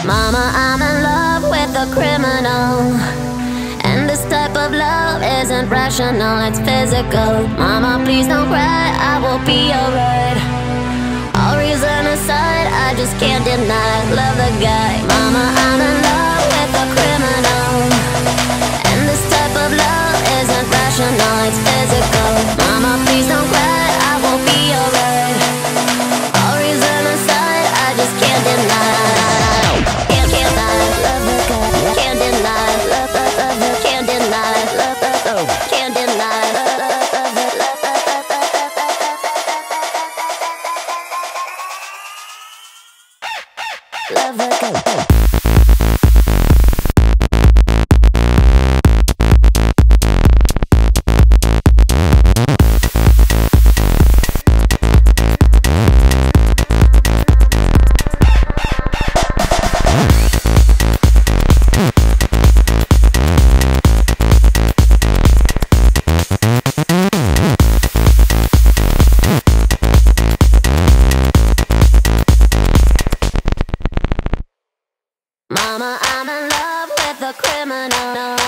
Mama, I'm in love with a criminal, and this type of love isn't rational, it's physical. Mama, please don't cry, I will be alright. All reason aside, I just can't deny, love the guy. Mama, I'm in love with a criminal, and this type of love isn't rational, it's physical. Mama, please don't cry, I will be alright. All reason aside, I just can't deny. Can't deny, love the guy. Can't deny, love the, can't deny, love the, can't deny, love the. Love the go. Mama, I'm in love with a criminal.